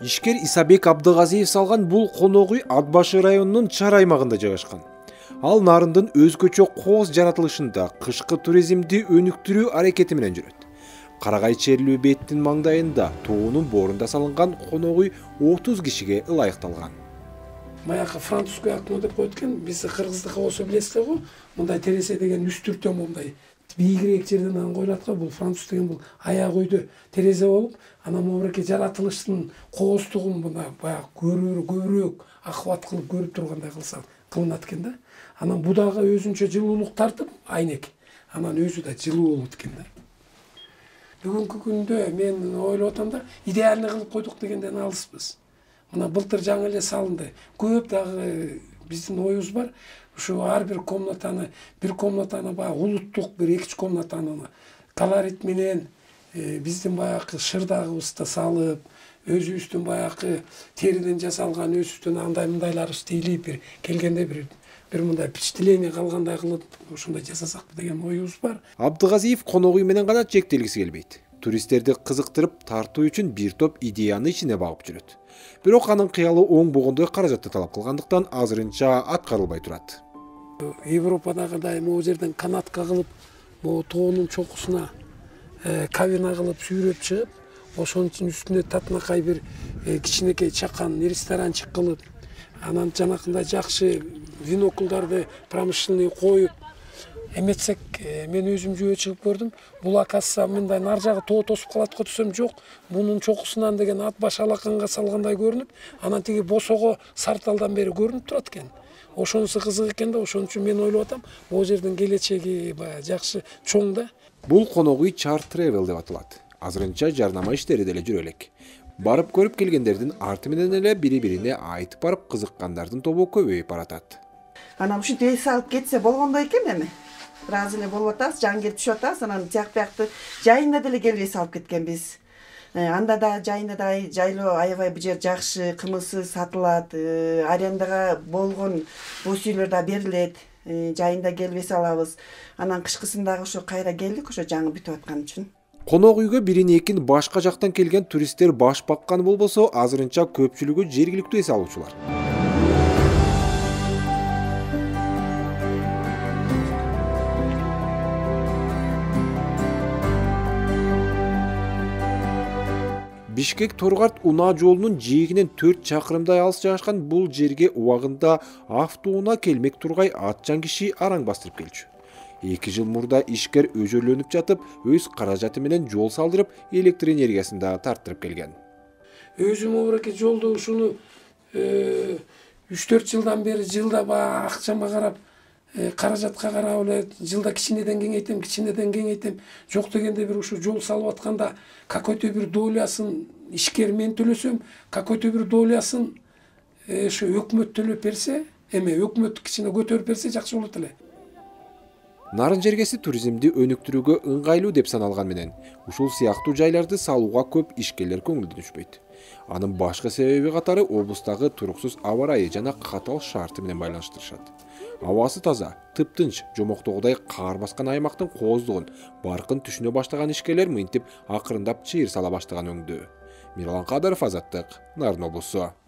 Ишкер Исабек Абдыгазиев салган бул конок үй Ат башы районунун Чар аймагында жайгашкан. Ал нарындын өзгөчө кооз жаратылышында кышкы туризмди өнүктүрүү аракети менен жүрөт. Карагай черлүү беттин маңдайында тоонун боорунда салынган конок үй 30 кишиге ылайыкталган. Баягы французский окно деп коет экен, биз кыргыздыкы болсо билесиз го, мындай терезе деген үстүртө мындай бийигирээк жерден анан коюлат го. Бул француз деген бул аяк үйдө терезе болуп, анан могуреке жаратылыштын кооздугун мына баягы көбүрөөк акыбат кылып көрүп тургандай кылсаң кылынат экен да. Анан бу дагы өзүнчө жылуулук тартып, айнек. Анан өзү да жылуу болот экен да. Бүгүнкү күндө мен ойлоп атам да, идеальный кылып койдук дегенден алыспыз. Мына былтыр жаңы эле салынды. Көп дагы биздин оюбуз бар. Ушу ар бир комнатаны баягы улуттук бир 2 комнатаны колорит менен биздин баягы шырдагыбызды салып, өзүбүздүн баягы териден жасалган өзүбүздүн андай мындайларыбыз тийилип бир келгенде бир мындай впечатление калгандай кылып ошондой жасасак деген оюбуз бар. Абдыгазиев конок үй менен гана чектелгиси келбейт. Туристтерди кызыктырып тартуу үчүн бир топ идеяны ичине багып жүрөт. Бирок анын кыялы оң болгондой каражатты талап кылгандыктан азырынча аткарылбай турат. Европадагыдай могу жерден канатка кылып, могу тоонун чокусуна кабина кылып сүйрөп чыгып, ошонун үстүнө татынакай бир кичинекей чакан ресторанчык кылып, анан жанакындай жакшы винокулдарды промышленный коюп эметсек, мен өзүм жөө чыгып көрдүм. Бул акassa мындай нар жагы тоо тосуп калат го десем, жок. Мунун чокусунан деген ат баш алаканга салгандай көрүнүп, анан тиги босого Сарталдан бери көрүнүп турат экен. Ошонусу кызык экен да, ошон үчүн мен ойлоп атам, бул жердин келечеги баягы жакшы чоң да. Бул конок үй Чар Travel деп аталат. Азырынча жарнама иштери деле жүрө элек. Барып көрүп келгендердин арты менен эле бири-бирине айтып барып кызыккандардын тобу көбөйүп баратат. Анан ушинтип эс алып кетсе болгондой экен эми. Бир аз эле болуп атабыз, жан келип түшүп атабыз, анан тияк биякты жайында деле келип эс алып кеткенбиз. Анда да жайында да жайлоо аябай бул жер жакшы, кымызы сатылат, арендага болгон бос үйлөр да берилет. Жайында келип эс алабыз. Анан кышкысындагы ошо кайра келдик, ошо жаңы бүтүп аткан үчүн. Конок үйгө бирин-экин башка жактан келген туристтер баш баккан болбосо, азырынча көпчүлүгү жергиликтүү эс алуучулар. Бишкек Торгарт унаа жолунун жээгинен 4 чакырымдай алыс жайгашкан бул жерге убагында автоунаа келмек тургай атчан киши араң бастырып келчү. 2 жыл мурда ишкер өжөлөнүп жатып, өз каражаты менен жол салдырып, электр энергиясын да тарттырып келген. Өзүм обуреке жолду ушуну 3-4 жылдан бери жылда баягы акчама карап, каражатка карап эле жылда кичинеден кеңейтем. Жок дегенде бир ушу жол салып атканда какой-то бир долясын ишкер мен төлөсөм, какой-то бир долясын ошо өкмөт төлөп берсе, эме өкмөт кичине көтөрүп берсе жакшы болот эле. Нарын жергеси туризмди өнүктүрүүгө ыңгайлуу деп саналган менен, ушул сыяктуу жайларды салууга көп ишкерлер көңүлдү түшпөйт. Анын башкы себеби катары облустагы туруксуз аба ырайы жана катаал шарты менен байланыштырышат. Абасы таза, тыптынч, жомоктогудай кар баскан аймактын кооздугун баркын түшүнө баштаган ишкерлер мынтип акырындап чыйыр сала баштаган өңдүү. Мирлан Кадыров, Азаттык, Нарын облусу.